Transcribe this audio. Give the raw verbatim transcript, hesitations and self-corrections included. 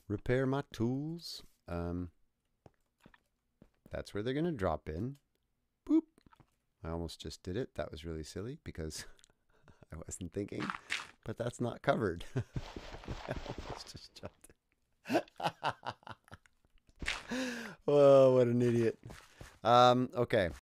repair my tools. Um, that's where they're going to drop in. Boop. I almost just did it. That was really silly because I wasn't thinking. But that's not covered. I almost just jumped it. Oh, what an idiot. Um, okay,